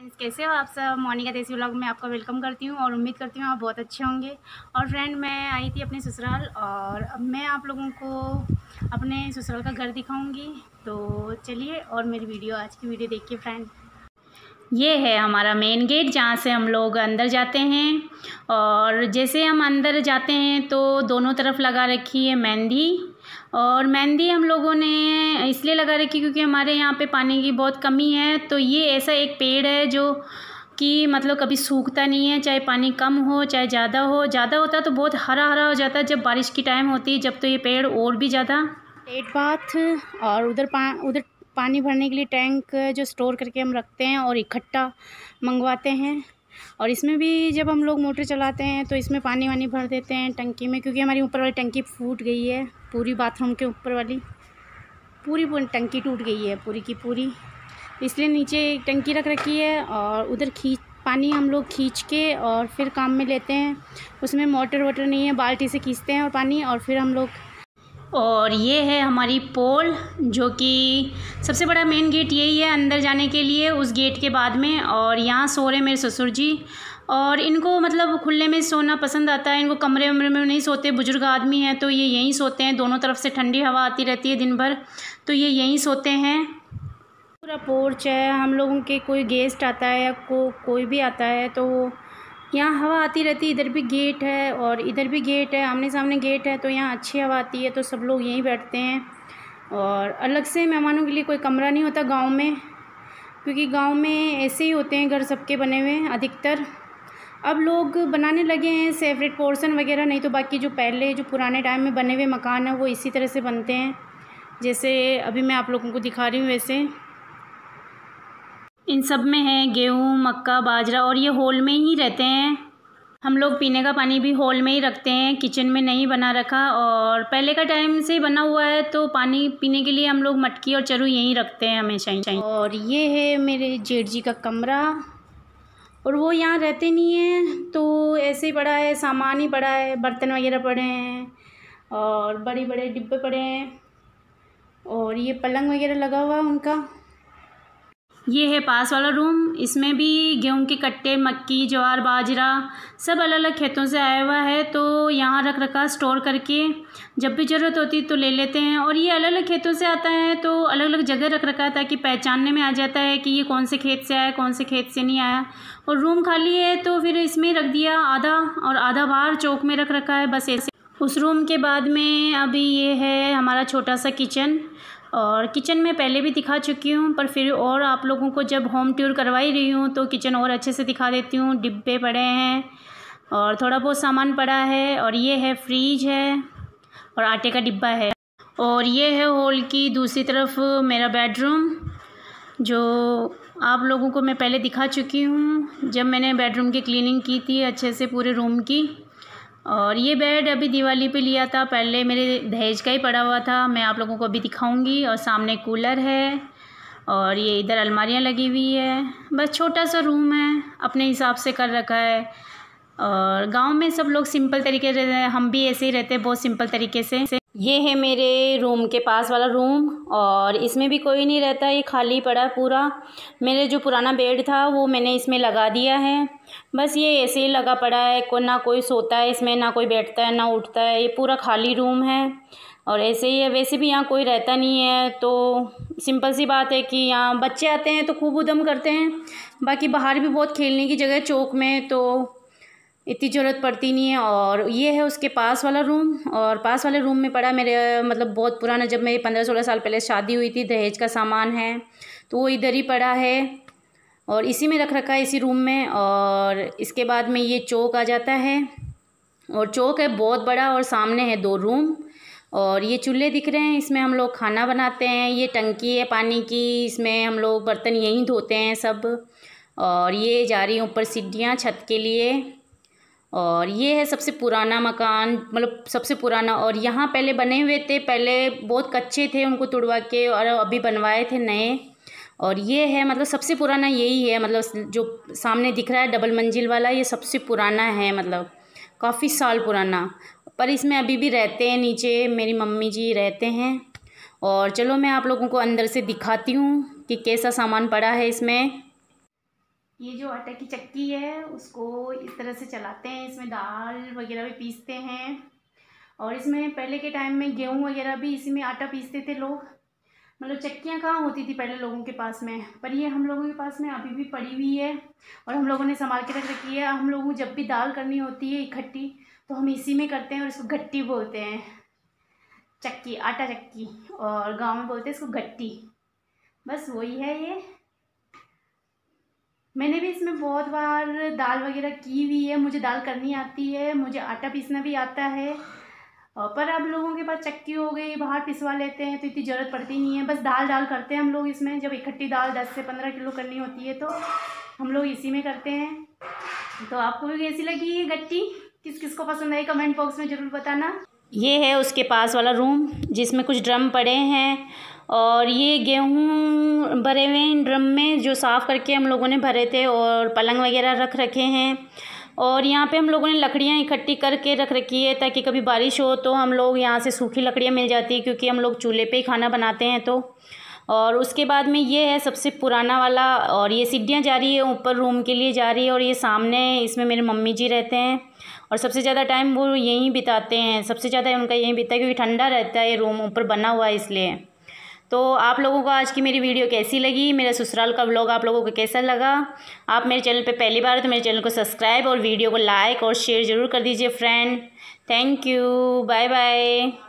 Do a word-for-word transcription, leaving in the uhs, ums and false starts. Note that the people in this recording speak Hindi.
फ्रेंड्स, कैसे हो आप सब। मोनिका देसी व्लॉग में आपका वेलकम करती हूँ और उम्मीद करती हूँ आप बहुत अच्छे होंगे। और फ्रेंड, मैं आई थी अपने ससुराल और अब मैं आप लोगों को अपने ससुराल का घर दिखाऊंगी। तो चलिए और मेरी वीडियो आज की वीडियो देखिए फ्रेंड। ये है हमारा मेन गेट जहाँ से हम लोग अंदर जाते हैं। और जैसे हम अंदर जाते हैं तो दोनों तरफ लगा रखी है मेहंदी। और मेहंदी हम लोगों ने इसलिए लगा रखी क्योंकि हमारे यहाँ पे पानी की बहुत कमी है। तो ये ऐसा एक पेड़ है जो कि मतलब कभी सूखता नहीं है, चाहे पानी कम हो चाहे ज़्यादा हो। ज़्यादा होता तो बहुत हरा हरा हो जाता है जब बारिश की टाइम होती है, जब तो ये पेड़ और भी ज़्यादा। पेट बाथ और उधर पा उधर पानी भरने के लिए टैंक जो स्टोर करके हम रखते हैं और इकट्ठा मंगवाते हैं। और इसमें भी जब हम लोग मोटर चलाते हैं तो इसमें पानी वानी भर देते हैं टंकी में, क्योंकि हमारी ऊपर वाली टंकी फूट गई है। पूरी बाथरूम के ऊपर वाली पूरी पूरी टंकी टूट गई है पूरी की पूरी, इसलिए नीचे एक टंकी रख रखी है और उधर खींच पानी हम लोग खींच के और फिर काम में लेते हैं। उसमें मोटर वोटर नहीं है, बाल्टी से खींचते हैं और पानी और फिर हम लोग। और ये है हमारी पोल, जो कि सबसे बड़ा मेन गेट यही है अंदर जाने के लिए, उस गेट के बाद में। और यहाँ सो रहे मेरे ससुर जी, और इनको मतलब खुले में सोना पसंद आता है। इनको कमरे वमरे में नहीं सोते, बुजुर्ग आदमी हैं तो ये यहीं सोते हैं। दोनों तरफ से ठंडी हवा आती रहती है दिन भर, तो ये यहीं सोते हैं। पूरा पोर्च है। हम लोगों के कोई गेस्ट आता है या को, कोई भी आता है तो यहाँ हवा आती रहती है। इधर भी गेट है और इधर भी गेट है, आमने सामने गेट है, तो यहाँ अच्छी हवा आती है, तो सब लोग यहीं बैठते हैं। और अलग से मेहमानों के लिए कोई कमरा नहीं होता गांव में, क्योंकि गांव में ऐसे ही होते हैं घर सबके बने हुए अधिकतर। अब लोग बनाने लगे हैं सेपरेट पोर्शन वगैरह, नहीं तो बाकी जो पहले जो पुराने टाइम में बने हुए मकान है वो इसी तरह से बनते हैं जैसे अभी मैं आप लोगों को दिखा रही हूँ। वैसे इन सब में है गेहूँ, मक्का, बाजरा, और ये हॉल में ही रहते हैं। हम लोग पीने का पानी भी हॉल में ही रखते हैं, किचन में नहीं बना रखा। और पहले का टाइम से बना हुआ है तो पानी पीने के लिए हम लोग मटकी और चरू यहीं रखते हैं हमेशा ही। और ये है मेरे जेठ जी का कमरा, और वो यहाँ रहते नहीं हैं तो ऐसे ही पड़ा है, सामान ही पड़ा है, बर्तन वगैरह पड़े हैं और बड़े बड़े डिब्बे पड़े हैं। और ये पलंग वगैरह लगा हुआ है उनका। ये है पास वाला रूम, इसमें भी गेहूं के कट्टे, मक्की, ज्वार, बाजरा सब अलग अलग खेतों से आया हुआ है, तो यहाँ रख रखा स्टोर करके जब भी ज़रूरत होती तो ले लेते हैं। और ये अलग अलग खेतों से आता है तो अलग अलग जगह रख रखा है ताकि पहचानने में आ जाता है कि ये कौन से खेत से आया, कौन से खेत से नहीं आया। और रूम खाली है तो फिर इसमें रख दिया आधा, और आधा बाहर चौक में रख रखा है, बस ऐसे। उस रूम के बाद में अभी ये है हमारा छोटा सा किचन। और किचन में पहले भी दिखा चुकी हूँ, पर फिर और आप लोगों को जब होम टूर करवाई रही हूँ तो किचन और अच्छे से दिखा देती हूँ। डिब्बे पड़े हैं और थोड़ा बहुत सामान पड़ा है। और ये है फ्रीज है और आटे का डिब्बा है। और ये है हॉल की दूसरी तरफ मेरा बेडरूम, जो आप लोगों को मैं पहले दिखा चुकी हूँ जब मैंने बेडरूम की क्लीनिंग की थी अच्छे से पूरे रूम की। और ये बेड अभी दिवाली पे लिया था, पहले मेरे दहेज का ही पड़ा हुआ था, मैं आप लोगों को अभी दिखाऊंगी। और सामने कूलर है और ये इधर अलमारियाँ लगी हुई है। बस छोटा सा रूम है, अपने हिसाब से कर रखा है। और गांव में सब लोग सिंपल तरीके से रहते हैं, हम भी ऐसे ही रहते हैं बहुत सिंपल तरीके से। ये है मेरे रूम के पास वाला रूम, और इसमें भी कोई नहीं रहता, ये खाली पड़ा है पूरा। मेरे जो पुराना बेड था वो मैंने इसमें लगा दिया है, बस ये ऐसे ही लगा पड़ा है। को ना कोई सोता है इसमें, ना कोई बैठता है, ना उठता है, ये पूरा खाली रूम है। और ऐसे ही है, वैसे भी यहाँ कोई रहता नहीं है तो सिंपल सी बात है कि यहाँ बच्चे आते हैं तो खूब उधम करते हैं। बाकी बाहर भी बहुत खेलने की जगह है चौक में, तो इतनी ज़रूरत पड़ती नहीं है। और ये है उसके पास वाला रूम, और पास वाले रूम में पड़ा मेरे मतलब बहुत पुराना, जब मेरी पंद्रह सोलह साल पहले शादी हुई थी, दहेज का सामान है तो वो इधर ही पड़ा है और इसी में रख रखा है, इसी रूम में। और इसके बाद में ये चौक आ जाता है, और चौक है बहुत बड़ा, और सामने है दो रूम। और ये चूल्हे दिख रहे हैं, इसमें हम लोग खाना बनाते हैं। ये टंकी है पानी की, इसमें हम लोग बर्तन यहीं धोते हैं सब। और ये जा रही हैं ऊपर सीढ़ियाँ छत के लिए। और ये है सबसे पुराना मकान, मतलब सबसे पुराना। और यहाँ पहले बने हुए थे, पहले बहुत कच्चे थे, उनको तुड़वा के और अभी बनवाए थे नए। और ये है मतलब सबसे पुराना यही है, मतलब जो सामने दिख रहा है डबल मंजिल वाला, ये सबसे पुराना है, मतलब काफ़ी साल पुराना। पर इसमें अभी भी रहते हैं, नीचे मेरी मम्मी जी रहते हैं। और चलो मैं आप लोगों को अंदर से दिखाती हूँ कि कैसा सामान पड़ा है इसमें। ये जो आटा की चक्की है उसको इस तरह से चलाते हैं, इसमें दाल वगैरह भी पीसते हैं। और इसमें पहले के टाइम में गेहूँ वगैरह भी इसी में आटा पीसते थे लोग। मतलब चक्कियाँ कहाँ होती थी पहले लोगों के पास में, पर ये हम लोगों के पास में अभी भी पड़ी हुई है और हम लोगों ने संभाल के रख रखी है। हम लोगों को जब भी दाल करनी होती है इकट्ठी तो हम इसी में करते हैं और इसको गट्टी बोलते हैं, चक्की, आटा चक्की, और गांव में बोलते हैं इसको गट्टी। बस वही है ये। मैंने भी इसमें बहुत बार दाल वगैरह की हुई है, मुझे दाल करनी आती है, मुझे आटा पीसना भी आता है। पर अब लोगों के पास चक्की हो गई, बाहर पिसवा लेते हैं तो इतनी ज़रूरत पड़ती नहीं है। बस दाल दाल करते हैं हम लोग इसमें, जब इकट्ठी दाल दस से पंद्रह किलो करनी होती है तो हम लोग इसी में करते हैं। तो आपको भी कैसी लगी ये गट्टी, किस किस को पसंद आई कमेंट बॉक्स में ज़रूर बताना। ये है उसके पास वाला रूम जिसमें कुछ ड्रम पड़े हैं और ये गेहूँ भरे हुए हैं ड्रम में, जो साफ़ करके हम लोगों ने भरे थे, और पलंग वगैरह रख रखे हैं। और यहाँ पे हम लोगों ने लकड़ियाँ इकट्ठी करके रख रखी है ताकि कभी बारिश हो तो हम लोग यहाँ से सूखी लकड़ियाँ मिल जाती है, क्योंकि हम लोग चूल्हे पे ही खाना बनाते हैं। तो और उसके बाद में ये है सबसे पुराना वाला, और ये सीढ़ियाँ जा रही है ऊपर रूम के लिए जा रही है, और ये सामने इसमें मेरे मम्मी जी रहते हैं और सबसे ज़्यादा टाइम वो यहीं बिताते हैं, सबसे ज़्यादा उनका यहीं बीतता है क्योंकि ठंडा रहता है, ये रूम ऊपर बना हुआ है इसलिए। तो आप लोगों को आज की मेरी वीडियो कैसी लगी, मेरा ससुराल का व्लॉग आप लोगों को कैसा लगा? आप मेरे चैनल पे पहली बार तो मेरे चैनल को सब्सक्राइब और वीडियो को लाइक और शेयर ज़रूर कर दीजिए friend. Thank you, bye bye.